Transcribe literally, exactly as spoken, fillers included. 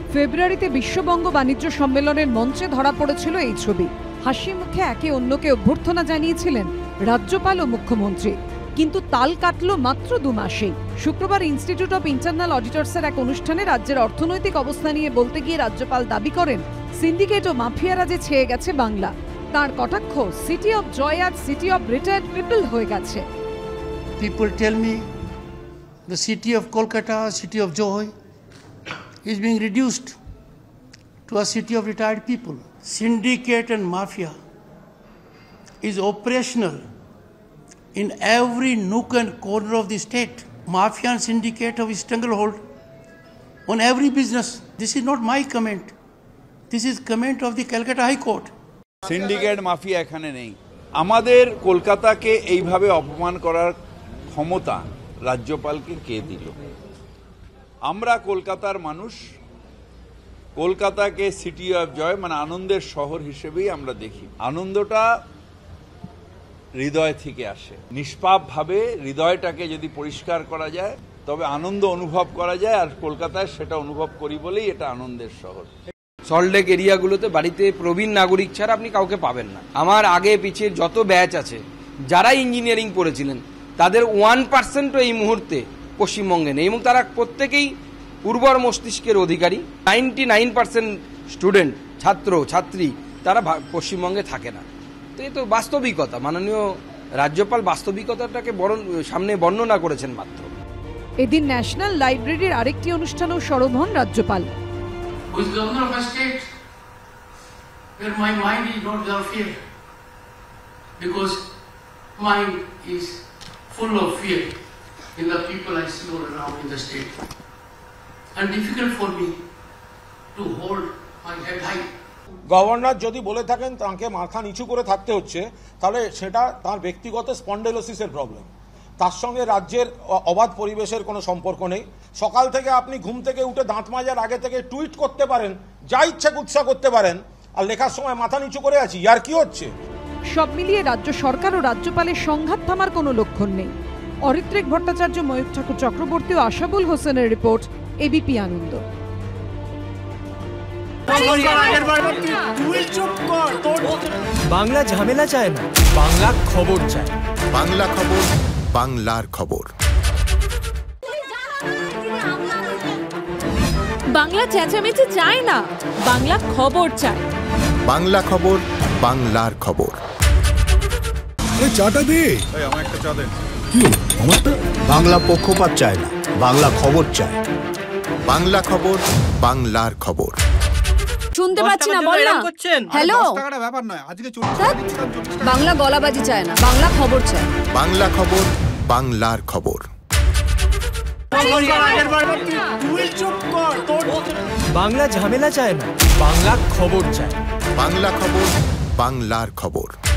ফেব্রুয়ারিতে বিশ্ববঙ্গ বাণিজ্য সম্মেলনের মঞ্চে ধরা পড়েছিল এই ছবি। হাসি মুখে একে অন্যকে অভ্যর্থনা জানিয়েছিলেন রাজ্যপাল ও মুখ্যমন্ত্রী। কিন্তু তাল কাটল মাত্র দু মাসেই। শুক্রবার ইনস্টিটিউট অফ ইন্টারনাল অডিটরসের এক অনুষ্ঠানে রাজ্যের অর্থনৈতিক অবস্থা নিয়ে বলতে গিয়ে রাজ্যপাল দাবি করেন, সিন্ডিকেট ও মাফিয়ারা যে ছেয়ে গেছে বাংলা। তার কটাক্ষ, সিটি অফ জয় আর সিটি অফ রিটায়ার্ড পিপল হয়ে গেছে। People tell me the city of Kolkata, city of joy, is being reduced to a city of retired people. Syndicate and mafia is operational in every nook and corner of the state. Mafia and syndicate have a stranglehold on every business. This is not my comment. This is comment of the Calcutta High Court. Syndicate mafia এখানে নেই। আমাদের কলকাতাকে এইভাবে অপমান করার ক্ষমতা রাজ্যপালকে কে দিল? আমরা কলকাতার মানুষ, কলকাতাকে সিটি অফ জয় মানে আনন্দের শহর হিসেবেই আমরা দেখি। আনন্দটা হৃদয় থেকে আসে। নিষ্পাপভাবে হৃদয়টাকে যদি পরিষ্কার করা যায় তবে আনন্দ অনুভব করা যায়, আর কলকাতায় সেটা অনুভব করি বলেই এটা আনন্দের শহর। সল্টলেক এরিয়াগুলোতে বাড়িতে প্রবীণ নাগরিক ছাড়া আপনি কাউকে পাবেন না। আমার আগে পিছিয়ে যত ব্যাচ আছে যারা ইঞ্জিনিয়ারিং পড়েছিলেন তাদের ওয়ান পার্সেন্টও এই মুহূর্তে পশ্চিমবঙ্গে নেই, এবং তারা প্রত্যেকেই উর্বর মস্তিষ্কের অধিকারী। নাইনটি নাইন পার্সেন্ট স্টুডেন্ট, ছাত্র ছাত্রী তারা পশ্চিমবঙ্গে থাকে না। তো এই তো বাস্তবিকতা। মাননীয় রাজ্যপাল বাস্তবিকতাটাকে সামনে বর্ণনা করেছেন মাত্র। এদিন ন্যাশনাল লাইব্রেরির আরেকটি অনুষ্ঠানেও সরব হন রাজ্যপাল। Who is governor of a state where my mind is not without fear, because mind is full of fear in the people I see all around in the state, and difficult for me to hold my head high. Governor যদি বলে থাকেন তাকে মাথা নিচু করে থাকতে হচ্ছে, তাহলে সেটা তার ব্যক্তিগত স্পন্ডেলোসিসের প্রবলেম। তার সঙ্গে রাজ্যের অবাধ পরিবেশের কোনো সম্পর্ক নেই। সকাল থেকে আপনি ঘুম থেকে উঠে দাঁত মাজার আগে থেকে টুইট করতে পারেন, যা ইচ্ছা কুৎসা করতে পারেন, আর লেখার সময় মাথা নিচু করে আছি, আর কি হচ্ছে? সব মিলিয়ে রাজ্য সরকার ও রাজ্যপালের সংঘাত থামার কোনো লক্ষণ নেই। অরিত্রিক ভট্টাচার্য, ময়ূর ঠাকুর চক্রবর্তী ও আশাবুল হোসেনের রিপোর্ট, এবিপি আনন্দ। বাংলা ঝামেলা চায় না, বাংলা খবর চায়। বাংলা খবর, বাংলার খবর। বাংলা চেঁচামেচি চায় না, বাংলা খবর চায়। বাংলা খবর, বাংলার খবর। এই চাটা দে। এই আমার একটা চা দেন। কি আমারটা? বাংলা পক্ষপাত চায় না, বাংলা খবর চায়। বাংলা খবর, বাংলার খবর। শুনতে পাচ্ছি না, বল না। হ্যালো, দশ টাকাটা ব্যাপার নয়, আজকে চল্লিশ টাকা দিচ্ছিলাম, চল্লিশ টাকা। বাংলা গলাবাজি চায় না, বাংলা খবর চায়। বাংলা খবর, বাংলার খবর। বাংলা ঝামেলা চায় না, বাংলা খবর চায়। বাংলা খবর, বাংলার খবর।